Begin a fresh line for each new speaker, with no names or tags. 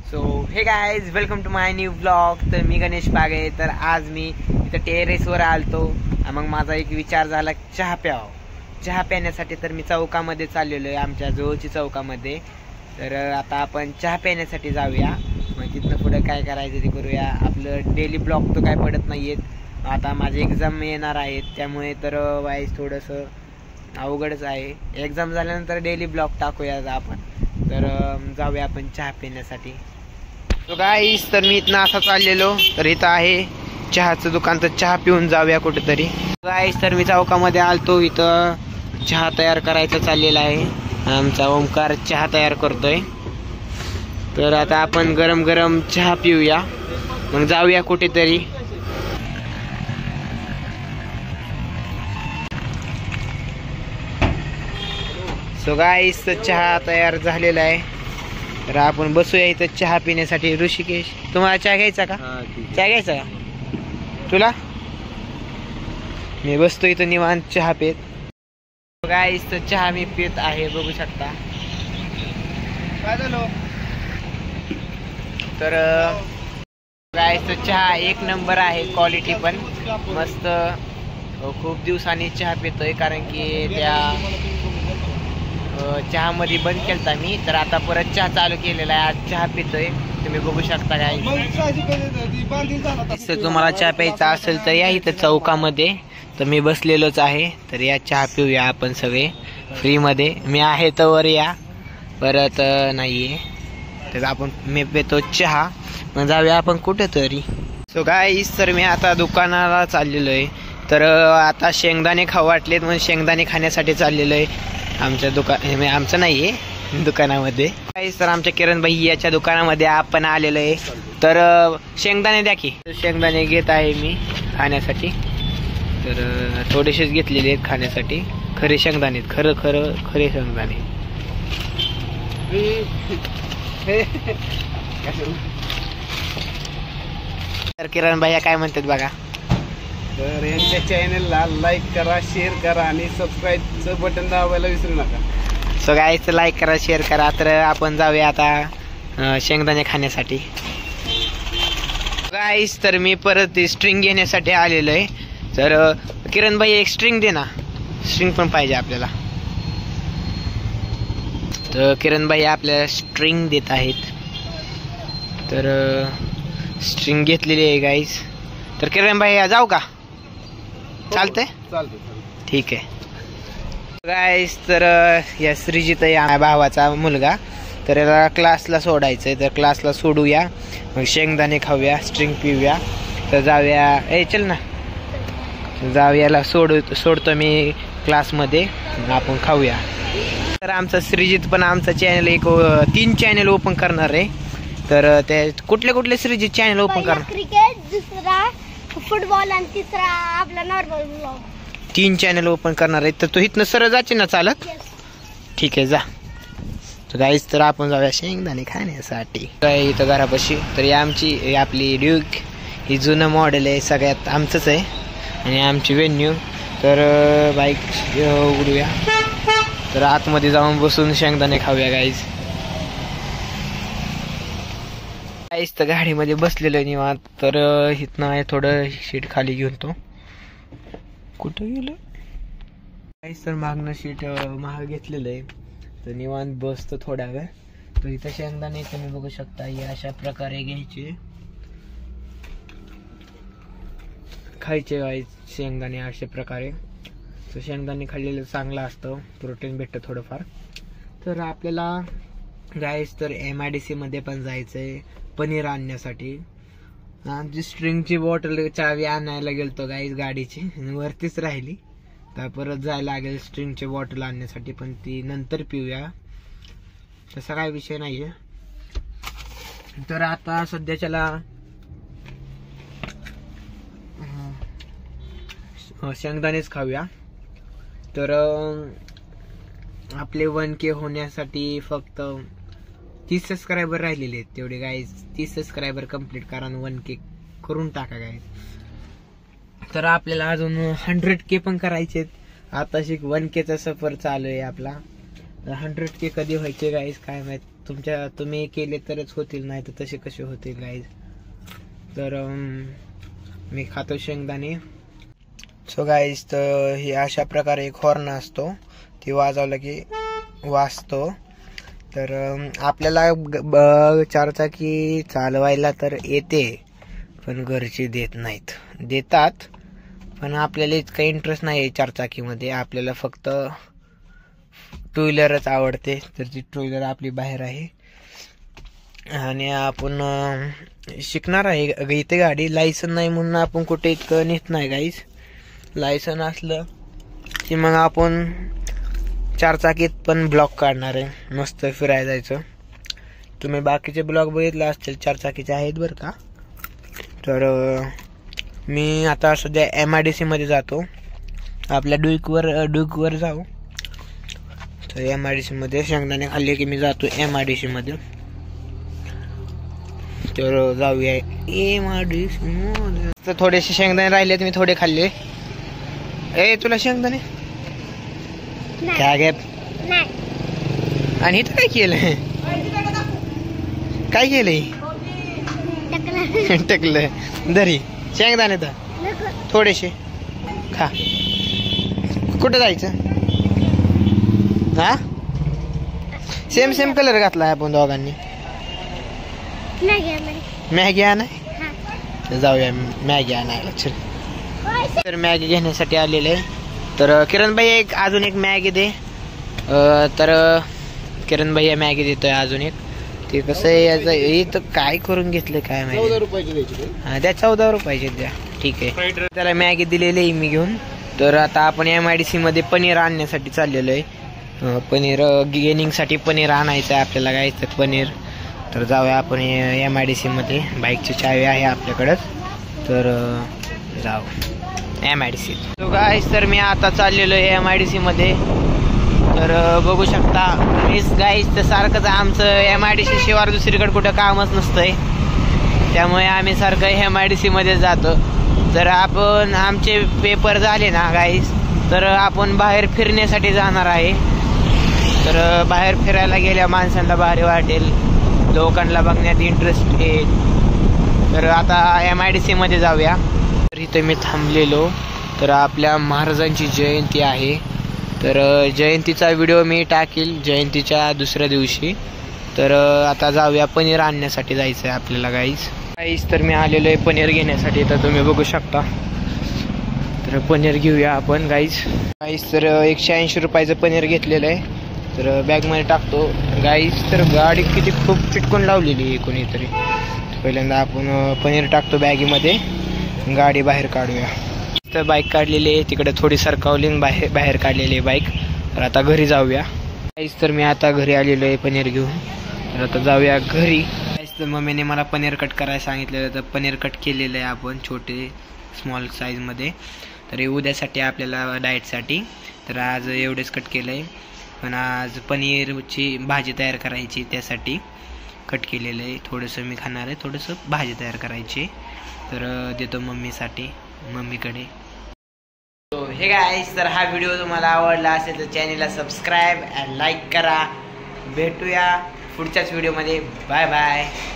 So hey guys welcome to my new blog. तर मी गणेश बागे। तर आज मी इथं टेरेसवर आलतो। मग माझा एक विचार झाला चहा प्यावा। चहा पिण्यासाठी तर मी चौकामध्ये चाललेलो आहे, आमच्या जवळची चौकामध्ये। तर आता आपण चहा पिण्यासाठी जाऊया। मग तिथनं पुढे काय करायचं ते करूया। आपलं डेली ब्लॉग तर काय पडत नाहीयेत। आता माझे एक्झाम येणार आहेत, त्यामुळे तर वाईज थोडंसं अवघडच आहे। एक्झाम झाल्यानंतर डेली ब्लॉग टाकूया आपण। तर जाऊया आपण चहा पिण्यासाठी। तो गाईस तर मी इथनं असा चाललेलो, तर इथं आहे चहाचं दुकान, तर चहा पिऊन जाऊया कुठेतरी। गाईस तर मी चौकामध्ये आलतो, इथं चहा तयार करायचं चाललेलं आहे। आमचा ओमकार चहा तयार करतोय। तर आता आपण गरम गरम चहा पिऊया, मग जाऊया कुठेतरी। सो गाईस चहा तयार झालेला आहे, तर आपण बसूया इथं चहा पिण्यासाठी। ऋषिकेश, तुम्हाला चहा घ्यायचा का? चहा घ्यायचा का तुला? मी बसतो इथं निवांत चहा पित। गाईस तर चहा मी पित आहे, बघू शकता। तर गाईस तर चहा एक नंबर आहे, क्वालिटी पण मस्त। खूप दिवसांनी चहा पितोय, कारण की त्या चहा मध्ये बंद केलता मी, तर आता परत चहा चालू केलेला आहे। आज चहा पितोय, तुम्ही बघू शकता। काय तुम्हाला चहा प्यायचा असेल तर या इथं चौकामध्ये, तर मी बसलेलोच आहे। तर या चहा पिऊया आपण सगळे फ्री मध्ये। मी आहे तर वर या, परत नाहीये तर आपण मी पितो चहा, मग जाऊया आपण कुठेतरी। सो गाईस तर मी आता दुकानाला चाललेलो आहे। तर आता शेंगदाणे खाऊ वाटलेत, म्हणून शेंगदाणे खाण्यासाठी चाललेलो आहे आमच्या दुकान, आमचं नाहीये दुकानामध्ये। तर आमच्या किरण भाई याच्या दुकानामध्ये आपण आलेलो आहे। तर शेंगदाणे द्या की। शेंगदाणे घेत आहे मी खाण्यासाठी, तर थोडेसेच घेतलेले आहेत खाण्यासाठी। खरे शेंगदाणे, खरे शेंगदाणे। तर किरण भाई काय म्हणतात बघा।
तर यांच्या चॅनलला लाईक करा, शेअर करा आणि सबस्क्राईबचं बटन दाबायला विसरू नका।
सो गाईस लाईक करा, शेअर करा। तर आपण जाऊया आता शेंगदाणे खाण्यासाठी। गाईस तर मी परत स्ट्रिंग घेण्यासाठी आलेलो आहे। तर किरण भाई एक स्ट्रिंग दे ना, स्ट्रिंग पण पाहिजे आपल्याला। तर किरण भाई आपल्याला स्ट्रिंग देत आहेत। तर स्ट्रिंग घेतलेली आहे गाईस। तर किरण भाई जाऊ का? चालतंय, ठीक आहे गाईस। तर या श्रीजित आहे भावाचा मुलगा, तर याला क्लासला सोडायचंय। तर क्लासला सोडूया, मग शेंगदाणे खाऊया, स्ट्रिंग पिऊया। तर जाऊया, चल ना जाऊयाला सोडतो मी क्लासमध्ये, आपण खाऊया। तर आमचा श्रीजित पण आमचा चॅनल 3 चॅनल ओपन करणार आहे। तर ते कुठले श्रीजित चॅनल ओपन करणार?
क्रिकेट, दुसरा फुटबॉल आणि तिसरा आपला नॉर्मल ब्लॉग।
3 चॅनल ओपन करणार आहे। तर तू इथनं सरळ जाचे ना चालत? ठीक आहे, जा। तर गाईस तर आपण जाऊया शेंगदाणे खाण्यासाठी। काय इथं घरापाशी तर आमची आपली ड्यूक ही जुनं मॉडेल आहे, सगळ्यात आमचंच आहे। आणि आमची वेन्यू, तर बाईक उघडूया, तर आतमध्ये जाऊन बसून शेंगदाणे खाऊया गाईस। गाईस तर गाडीमध्ये बसलेलो निवांत। तर इथनं आहे थोडं शीट खाली घेऊन, तो कुठं गेलं गाईस। तर मागणं शीट महाग घेतलेलं आहे, तर निवांत बसतो थोड्या वेळ। तर इथं शेंगदाणे तुम्ही बघू शकता, हे अशा प्रकारे घ्यायचे, खायचे गाईस शेंगदाणे अशा प्रकारे। तर शेंगदाणे खाल्लेलं चांगलं असतं, प्रोटीन भेटतं थोडंफार। तर आपल्याला गाईस तर MIDC मध्ये पण जायचंय पनीर आणण्यासाठी। आमची स्ट्रिंगची बॉटल चावी आणायला गेलतो गाईस गाडीची, वरतीच राहिली। तर परत जायला लागेल स्ट्रिंगची बॉटल आणण्यासाठी, पण ती नंतर पिऊया, तसा काय विषय नाहीये। तर आता सध्याच्याला शेंगदाणेच खाऊया। तर आपले 1K होण्यासाठी फक्त 30 सबस्क्रायबर राहिलेले आहेत, तेवढे गाईज 30 सबस्क्रायबर कंप्लीट करा, 1K करून टाका गाईज। तर आपल्याला अजून 100K पण करायचे। आता 1Kचा सफर चालू आहे आपला। 100K कधी व्हायचे गाईज काय माहित, तुम्ही केले तरच होतील, नाही तर तसे कसे होतील गाईज. तर मी खातो शेंगदाणे. सो गाईज, तर हे अशा प्रकारे एक हॉर्न असतो, ती वाजवलं की वाजतो. तर आपल्याला चारचाकी चालवायला तर येते, पण घरचे देत नाहीत. देतात पण आपल्याला इतका इंटरेस्ट नाही आहे चारचाकीमध्ये. आपल्याला फक्त टू व्हीलरच आवडते. तर ती टू व्हीलर आपली बाहेर आहे आणि आपण शिकणार आहे. इथे गाडी लायसन नाही म्हणून आपण कुठे इतकं नेत नाही गाईज. लायसन असलं की मग आपण चारचाकीत पण ब्लॉग काढणार आहे, मस्त फिरायला जायचं. तुम्ही बाकीचे ब्लॉग बघितले असतील, चारचाकीचे आहेत बरं का. तर मी आता सध्या MIDC मध्ये जातो. आपल्या डुईकवर जाऊ. तर MIDC मध्ये शेंगदाणे खाल्ले की मी जातो MIDC मध्ये. तर जाऊया MIDC मध्ये. तर थोडेसे शेंगदाणे राहिले, मी थोडे खाल्ले. तुला शेंगदाणे काय घेत. आणि इथं काय केलंय, काय केलंय, टकलं दरी शेंगदाणे तर थोडेसे खा. कुठं जायचं? हा, सेम कलर घातला आपण दोघांनी. मॅगी आणाय जाऊया, मॅगी आणायला चल. तर मॅगी घेण्यासाठी आलेले आहे. तर किरण भाई अजून एक मॅगी दे. तर किरण भाई मॅगी देतोय अजून एक. ते कसं आहे याचं, इथं काय करून घेतलं काय माहिती.
14 रुपयाची द्यायची.
हा द्या, 14 रुपयाचे द्या. ठीक आहे, त्याला मॅगी दिलेली आहे मी घेऊन. तर आता आपण MIDC मध्ये पनीर आणण्यासाठी चाललेलो आहे. पनीर गेनिंगसाठी पनीर आणायचं आहे आपल्याला, गायचं पनीर. तर जाऊया आपण MIDC मध्ये. बाईकची चावी आहे आपल्याकडंच. तर जाऊ MIDC. तो गाईस, तर मी आता चाललेलो आहे MIDC मध्ये. तर बघू शकता मीच गाईस, तर सारखंच आमचं MIDC शिवाय दुसरीकडे कुठं कामच नसतंय, त्यामुळे आम्ही सारखं MIDC मध्ये जातो. जर आपण आमचे पेपर झाले ना गाईस, तर आपण बाहेर फिरण्यासाठी जाणार आहे. तर बाहेर फिरायला गेल्या माणसांना भारी वाटेल, लोकांना बघण्यात इंटरेस्ट येईल. तर आता MIDC मध्ये जाऊया. तर इथे मी थांबलेलो. तर आपल्या महाराजांची जयंती आहे. तर जयंतीचा व्हिडिओ मी टाकील जयंतीच्या दुसऱ्या दिवशी. तर आता जाऊया, पनीर आणण्यासाठी जायचं आहे आपल्याला गाईस. तर मी आलेलो आहे पनीर घेण्यासाठी. तर तुम्ही बघू शकता. तर पनीर घेऊया आपण गाईस. तर 180 रुपयाचं पनीर घेतलेलं आहे. तर बॅगमध्ये टाकतो गाईस. तर गाडी किती खूप चिटकून लावलेली आहे कोणीतरी. पहिल्यांदा आपण पनीर टाकतो बॅगीमध्ये, गाडी बाहेर काढूया. तर बाईक काढलेली आहे तिकडे, थोडी सरकावली बाहेर काढलेली आहे बाईक. तर आता घरी जाऊया गाईस. तर मी आता घरी आलेलो आहे पनीर घेऊन. तर आता जाऊया घरी गाईस. तर मम्मीने मला पनीर कट करायला सांगितलेलं, तर पनीर कट केलेलं आहे आपण छोटे स्मॉल साईजमध्ये. तर हे उद्यासाठी आपल्याला डाएटसाठी. तर आज एवढेच कट केलं आहे, पण आज पनीरची भाजी तयार करायची, त्यासाठी कट केलेलं आहे. थोडंसं मी खाणार आहे, थोडंसं भाजी तयार करायची. तर देतो मम्मीकडे. सो हे गाईस, तर हा व्हिडिओ तुम्हाला आवडला असेल तर चॅनलला सबस्क्राईब अँड लाईक करा. भेटूया पुढच्याच व्हिडिओमध्ये. Bye bye.